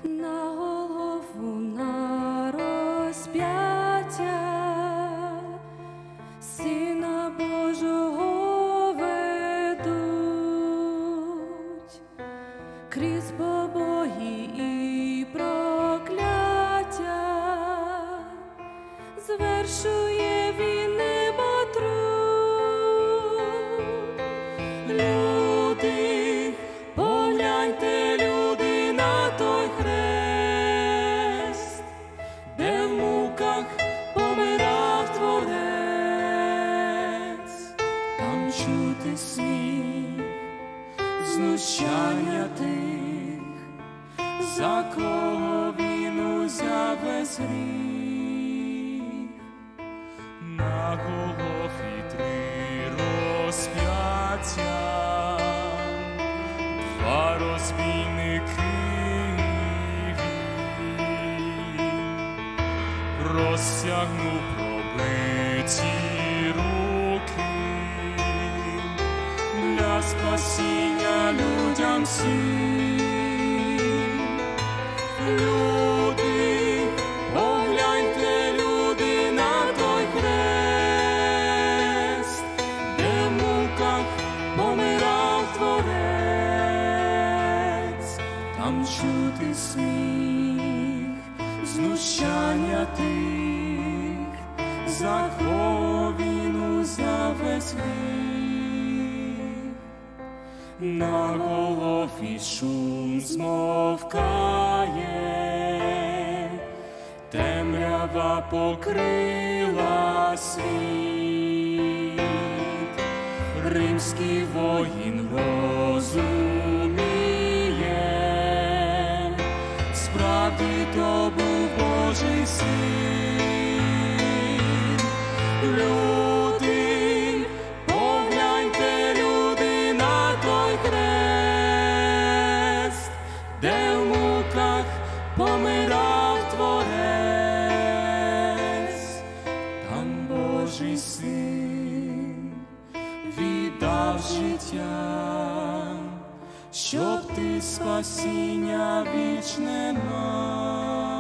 на Голгофу, на розп'яття Сина Божого ведуть крізь побої і прокляття, звершує він немотруд. Люди, погляньте, люди, на той хрест, де в муках помирав Творець. Там чути сміх, знущання тих, за кого він узяв весь гріх. На Голгофі 3 розп'яття, 2 розбійники він, розтягнув пробиті руки для спасіння людям всім. Люди, погляньте, люди, на той хрест, де в муках помирав Творець. Там чути сміх, знущання тих, за кого він узяв весь гріх. На Голгофі шум змовкає, темрява покрила світ. Римський воїн розуміє, справді то був Божий син. Люди, погляньте, люди, на той хрест, де в муках помирав Творець. Там Божий син віддав життя, щоб ти спасіння вічне мав.